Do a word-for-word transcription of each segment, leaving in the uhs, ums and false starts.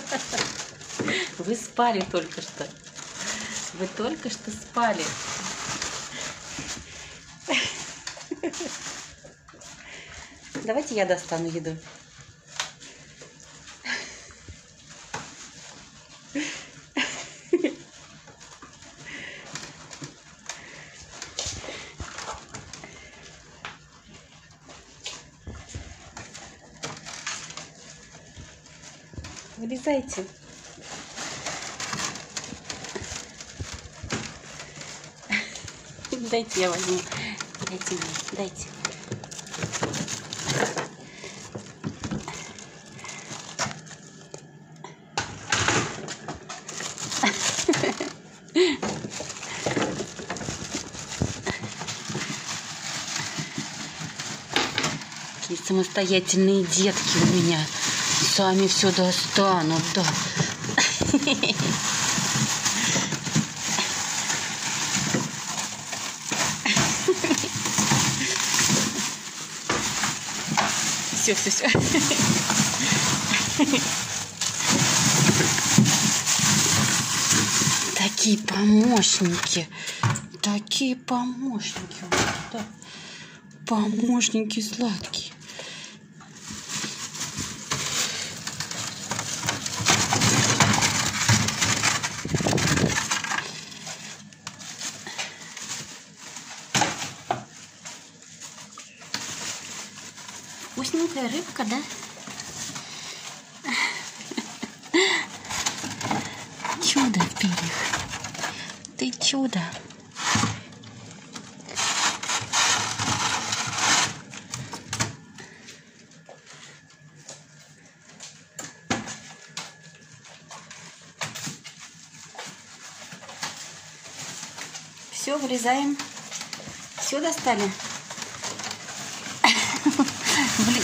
Вы спали только что. Вы только что спали. Давайте я достану еду. Вылезайте. Дайте я возьму. Дайте мне, дайте. Какие самостоятельные детки у меня. Сами все достанут, да. Все, все, все. Такие помощники. Такие помощники. Да. Помощники сладкие. Вкусненькая рыбка, да? Чудо в перьях. Ты чудо. Все, вылезаем. Все достали. Блин.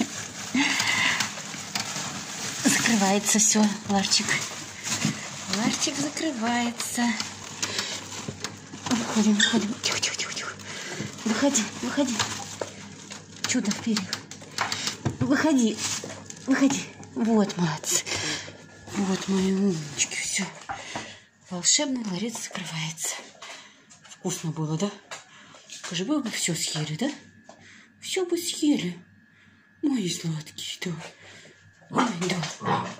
Закрывается все, ларчик. Ларчик закрывается. Выходим, выходим. Тихо, тихо, тихо, тихо. Выходи, выходи. Чудо в перьях. Выходи, выходи. Вот, молодцы. Вот мои умнички. Все. Волшебный ларец закрывается. Вкусно было, да? Скажи, вы бы все съели, да? Все бы съели. Мои сладкие, да. Ой, да.